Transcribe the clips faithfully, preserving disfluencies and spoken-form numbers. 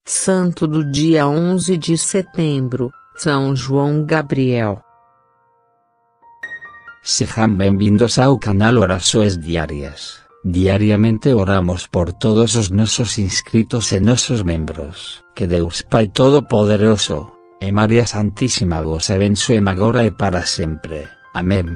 Santo do dia onze de setembro, São João Gabriel. Sejam bem-vindos ao canal Orações Diárias. Diariamente oramos por todos os nossos inscritos e nossos membros. Que Deus Pai Todo-Poderoso, e Maria Santíssima vos abençoe agora e para sempre. Amém.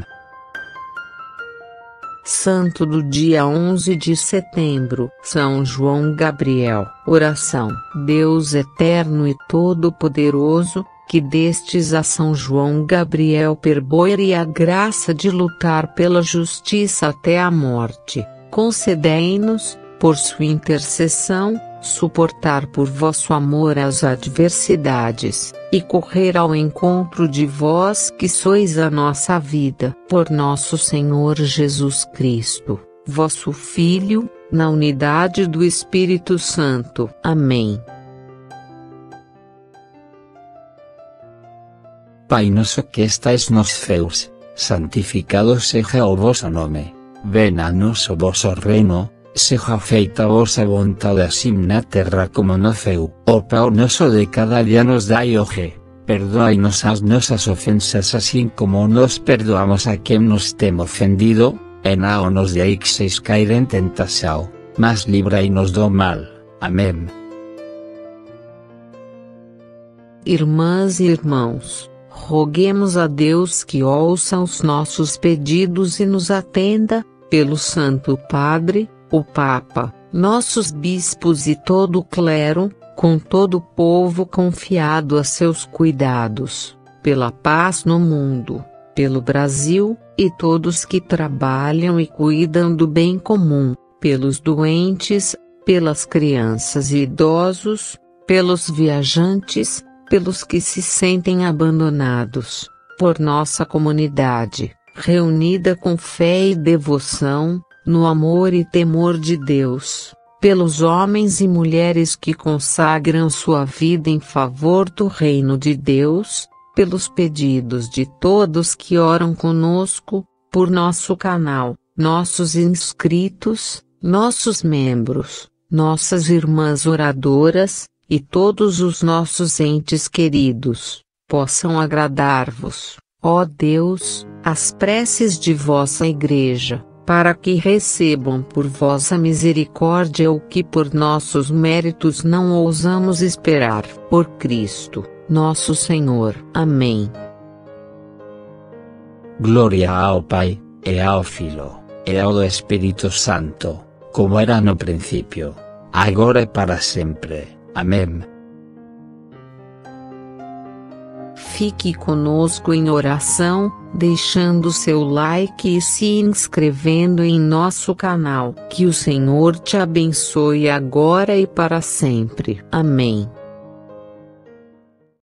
Santo do dia onze de setembro, São João Gabriel. Oração. Deus eterno e todo-poderoso, que destes a São João Gabriel perboire a graça de lutar pela justiça até a morte, concedei-nos, por sua intercessão, suportar por vosso amor as adversidades, e correr ao encontro de vós que sois a nossa vida, por nosso Senhor Jesus Cristo, vosso Filho, na unidade do Espírito Santo. Amém. Pai nosso que estais nos céus, santificado seja o vosso nome. Venha a nós o vosso reino, seja feita a vossa vontade assim na terra como no céu. O pão nosso de cada dia nos dai hoje. Perdoai-nos as nossas ofensas assim como nos perdoamos a quem nos tem ofendido, e não nos deixeis cair em tentação, mas livrai-nos do mal. Amém. Irmãs e irmãos, roguemos a Deus que ouça os nossos pedidos e nos atenda, pelo Santo Padre, o Papa, nossos bispos e todo o clero, com todo o povo confiado a seus cuidados, pela paz no mundo, pelo Brasil, e todos que trabalham e cuidam do bem comum, pelos doentes, pelas crianças e idosos, pelos viajantes, pelos que se sentem abandonados, por nossa comunidade, reunida com fé e devoção, no amor e temor de Deus, pelos homens e mulheres que consagram sua vida em favor do reino de Deus, pelos pedidos de todos que oram conosco, por nosso canal, nossos inscritos, nossos membros, nossas irmãs oradoras, e todos os nossos entes queridos, possam agradar-vos, ó Deus, as preces de vossa Igreja, para que recebam por vossa misericórdia o que por nossos méritos não ousamos esperar, por Cristo, nosso Senhor. Amém. Glória ao Pai, e ao Filho, e ao Espírito Santo, como era no princípio, agora e para sempre. Amém. Fique conosco em oração, deixando seu like e se inscrevendo em nosso canal. Que o Senhor te abençoe agora e para sempre. Amém.